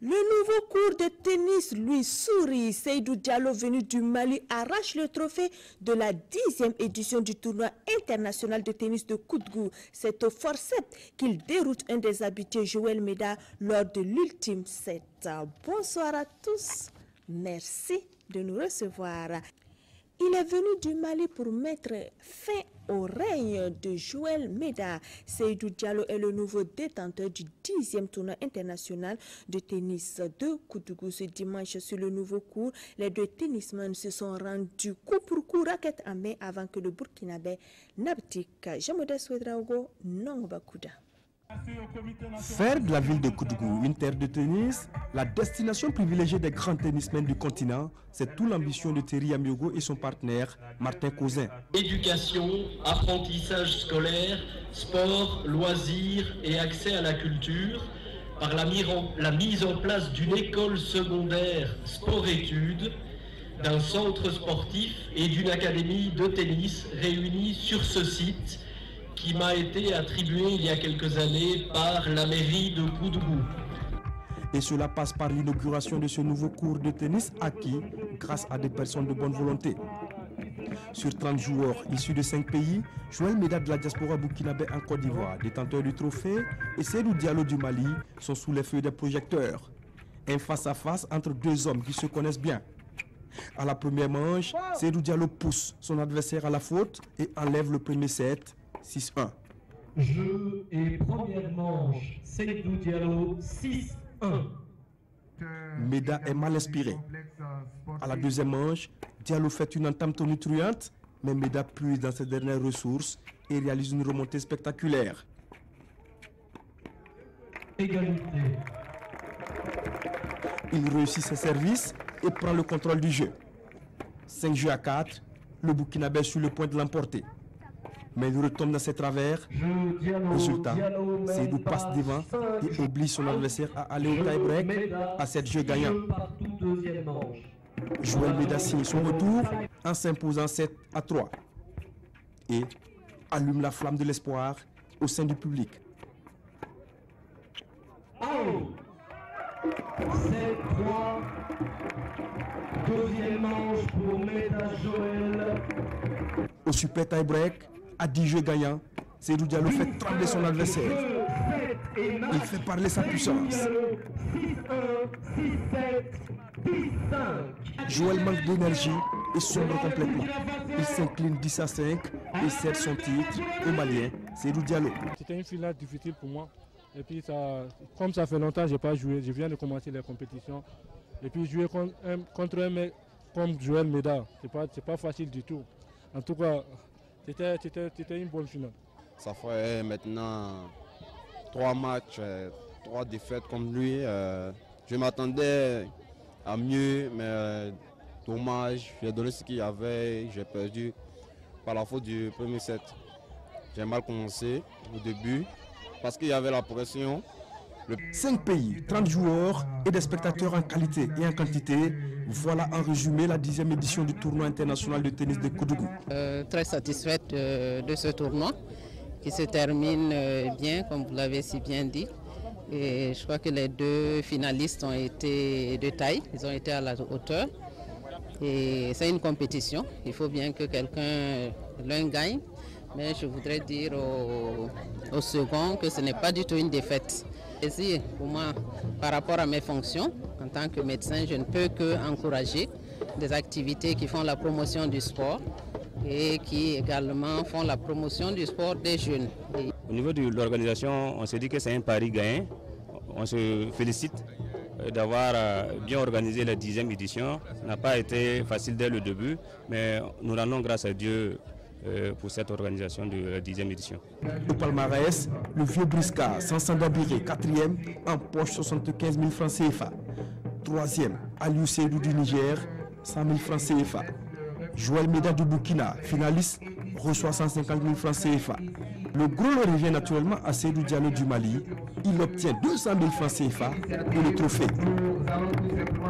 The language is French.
Le nouveau cours de tennis lui sourit. Seydou Diallo, venu du Mali, arrache le trophée de la 10e édition du tournoi international de tennis de Koudgou. C'est au forceps qu'il déroute un des habitués, Joël Meda, lors de l'ultime set. Bonsoir à tous. Merci de nous recevoir. Il est venu du Mali pour mettre fin au règne de Joël Meda. Seydou Diallo est le nouveau détenteur du 10e tournoi international de tennis de Koudgou. Ce dimanche, sur le nouveau cours, les deux tennismen se sont rendus coup pour coup, raquette en main, avant que le Burkinabé n'abdique. Jean-Modeste Ouedraogo, Nongobakouda. Faire de la ville de Koudgou une terre de tennis, la destination privilégiée des grands tennismen du continent, c'est tout l'ambition de Thierry Amiogo et son partenaire Martin Cousin. Éducation, apprentissage scolaire, sport, loisirs et accès à la culture, par la mise en place d'une école secondaire sport-études, d'un centre sportif et d'une académie de tennis réunis sur ce site qui m'a été attribué il y a quelques années par la mairie de Koudgou. Et cela passe par l'inauguration de ce nouveau cours de tennis acquis grâce à des personnes de bonne volonté. Sur 30 joueurs issus de 5 pays, Joël Meda de la diaspora burkinabé en Côte d'Ivoire, détenteur du trophée, et Seydou Diallo du Mali sont sous les feux des projecteurs. Un face-à-face entre deux hommes qui se connaissent bien. À la première manche, Seydou Diallo pousse son adversaire à la faute et enlève le premier set. 6-1. Jeu et première manche, Seydou Diallo 6-1. Meda est mal inspiré. À la deuxième manche, Diallo fait une entame tonitruante, mais Meda puise dans ses dernières ressources et réalise une remontée spectaculaire. Égalité. Il réussit ses services et prend le contrôle du jeu. 5 jeux à 4, le Burkinabé est sur le point de l'emporter. Mais il retombe dans ses travers. Résultat, Seydou passe devant et oblige son adversaire à aller au tie-break à 7 jeux gagnants. Joël Meda signe son retour en s'imposant 7-3 et allume la flamme de l'espoir au sein du public. 7-3, deuxième manche pour Meda Joël. Au super tie-break, à 10 jeux gagnants, Seydou Diallo fait trembler son adversaire. Il fait parler sa puissance. Joël manque d'énergie et sombre complètement. Il s'incline 10-5 et cède son titre au Malien Seydou Diallo. C'était une finale difficile pour moi. Et puis comme ça fait longtemps que je n'ai pas joué, je viens de commencer les compétitions. Et puis jouer contre un mec comme Joël Meda, c'est pas facile du tout. En tout cas, c'était une bonne finale. Ça fait maintenant 3 matchs, 3 défaites comme lui. Je m'attendais à mieux, mais dommage. J'ai donné ce qu'il y avait, j'ai perdu par la faute du premier set. J'ai mal commencé au début parce qu'il y avait la pression. 5 pays, 30 joueurs et des spectateurs en qualité et en quantité. Voilà en résumé la 10e édition du tournoi international de tennis de Koudgou. Très satisfaite de ce tournoi qui se termine bien, comme vous l'avez si bien dit. Et je crois que les deux finalistes ont été de taille, ils ont été à la hauteur. Et c'est une compétition, il faut bien que l'un gagne. Mais je voudrais dire au second que ce n'est pas du tout une défaite. Et pour moi, par rapport à mes fonctions, en tant que médecin, je ne peux qu'encourager des activités qui font la promotion du sport et qui également font la promotion du sport des jeunes. Au niveau de l'organisation, on s'est dit que c'est un pari gagnant. On se félicite d'avoir bien organisé la 10e édition. Ça n'a pas été facile dès le début, mais nous rendons grâce à Dieu pour cette organisation de la 10e édition. Au palmarès, le vieux Brisca, Sansan Dabiré, 4e, empoche 75 000 francs CFA. 3e, Aliou Seydou du Niger, 100 000 francs CFA. Joël Meda du Burkina, finaliste, reçoit 150 000 francs CFA. Le gros le revient naturellement à Seydou Diallo du Mali. Il obtient 200 000 francs CFA et le trophée.